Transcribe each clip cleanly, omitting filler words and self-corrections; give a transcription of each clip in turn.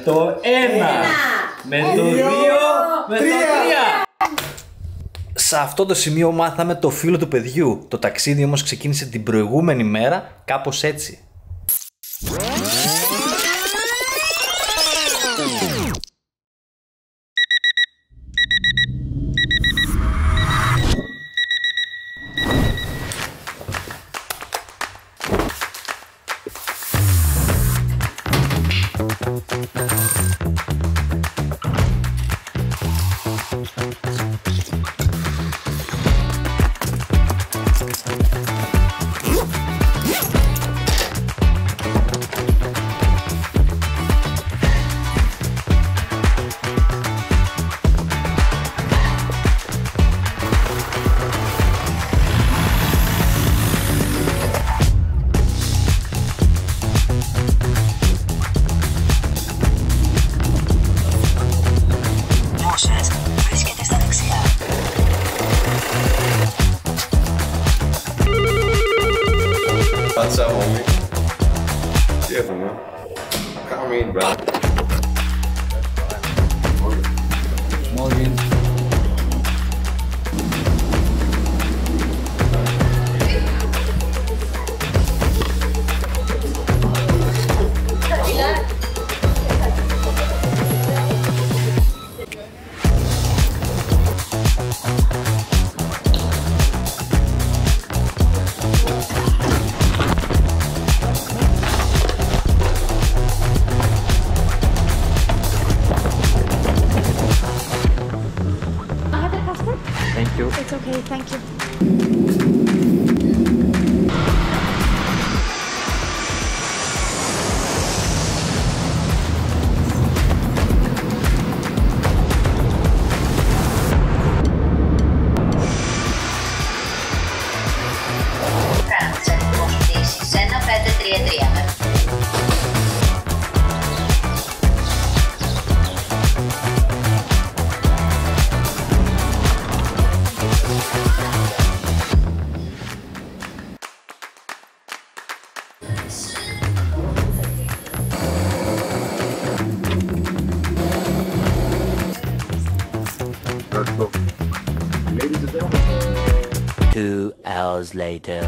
το 1, με το 2, με το 3. Σε αυτό το σημείο μάθαμε το φίλο του παιδιού. Το ταξίδι όμως ξεκίνησε την προηγούμενη μέρα κάπως έτσι. What's up, homie? Yeah, man. Come in, bro. Morgen. Thank you. It's okay, thank you. Κράτησε δημοσιοποιήσει σε 1533. Let's go. Ladies and gentlemen. 2 hours later.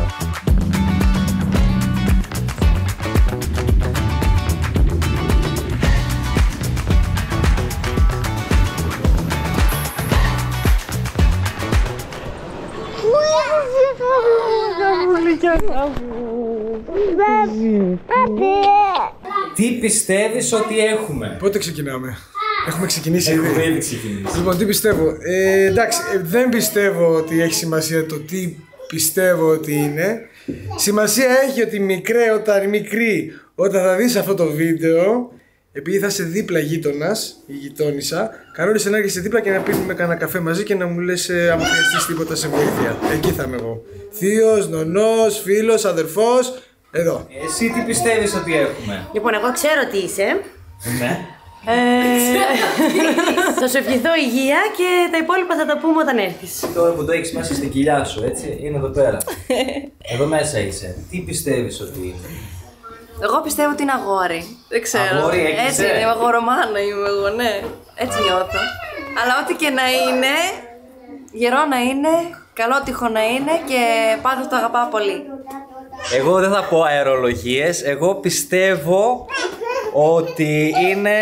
Τι πιστεύεις ότι έχουμε? Πότε ξεκινάμε? Έχουμε ξεκινήσει Έχουμε ήδη. ήδη ξεκινήσει. Λοιπόν, τι πιστεύω? Εντάξει, δεν πιστεύω ότι έχει σημασία το τι πιστεύω ότι είναι. Σημασία έχει ότι μικρή, όταν θα δεις αυτό το βίντεο, επειδή θα είσαι δίπλα γείτονας ή γειτόνισσα, κανόνισε να έρχεσαι δίπλα και να πίνουμε κανένα καφέ μαζί και να μου λες άμα χρειαστείς τίποτα σε βοήθεια. Εκεί θα είμαι εγώ. Θείος, νονός, φίλος, αδερφός, εδώ. Εσύ τι πιστεύεις ότι έχουμε? Λοιπόν, εγώ ξέρω τι είσαι. Ναι. Θα σου ευχηθώ υγεία και τα υπόλοιπα θα τα πούμε όταν έρθεις. Τώρα που το έχεις μέσα στην κοιλιά σου, έτσι, είναι εδώ πέρα. Εδώ μέσα είσαι. Τι πιστεύεις ότι είναι? Εγώ πιστεύω ότι είναι αγόρι. Δεν ξέρω. Αγόρι έκλεισε. Έτσι είναι, αγορομάνα είμαι εγώ, ναι. Έτσι νιώθω. Αλλά ό,τι και να είναι, γερό να είναι, καλότυχο να είναι και πάντως το αγαπάω πολύ. Εγώ δεν θα πω αερολογίες. Εγώ πιστεύω ότι είναι...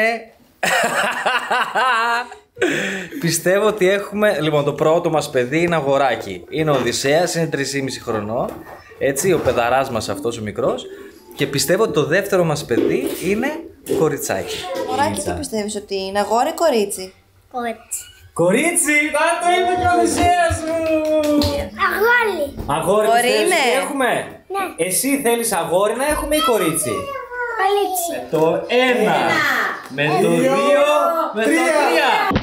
Πιστεύω ότι έχουμε... Λοιπόν, το πρώτο μας παιδί είναι αγοράκι. Είναι ο Οδυσσέας, είναι 3,5 χρονών. Έτσι, ο παιδαράς μας αυτός ο μικρός. Και πιστεύω ότι το δεύτερο μας παιδί είναι κοριτσάκι. Μωράκι, τι πιστεύεις ότι είναι, αγόρι ή κορίτσι? Κορίτσι. Κορίτσι! Το είπε και ο Οδυσσέας μου! Αγόρι. Αγόρι Αγόρι πιστεύεις είναι. τι έχουμε? Ναι. Εσύ θέλεις αγόρι να έχουμε ή κορίτσι? Κορίτσι. Το 1, με το 2, με το 3.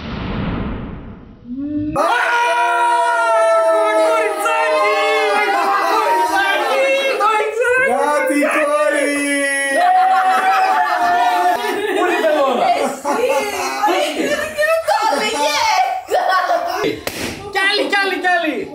Κάτι κόρη! Πού είναι η πελώνα? Κι άλλη!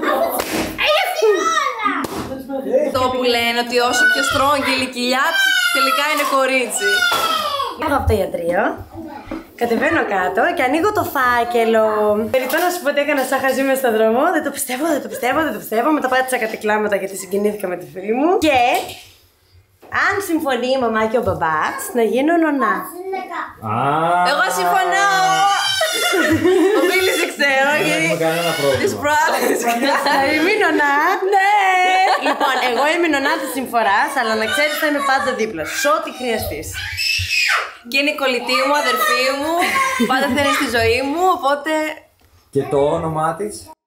Το που λένε ότι όσο πιο στρόγγυλη η κοιλιά, Τελικά είναι κορίτσι. Βγαίνω από το ιατρείο, κατεβαίνω κάτω και ανοίγω το φάκελο. Περιττώ να σου πω ότι έκανα σαν χαζή μες στον δρόμο. Δεν το πιστεύω. Μετά πάτησα κάτι κλάματα γιατί συγκινήθηκα με τη φίλη μου. Και αν συμφωνεί η μαμά και ο μπαμπάς, να γίνω νονά. Εγώ συμφωνώ! Ο Μπίλης δεν ξέρω, γιατί τις προάλλες Θα είμαι νονά. Ναι! Λοιπόν, εγώ είμαι νονά της συμφοράς, αλλά να ξέρεις θα είμαι πάντα δίπλα σου, σε ό,τι χρειαστείς. και είναι η κολλητή μου, αδερφή μου, πάντα θα είναι στη ζωή μου, οπότε... Και το όνομά της?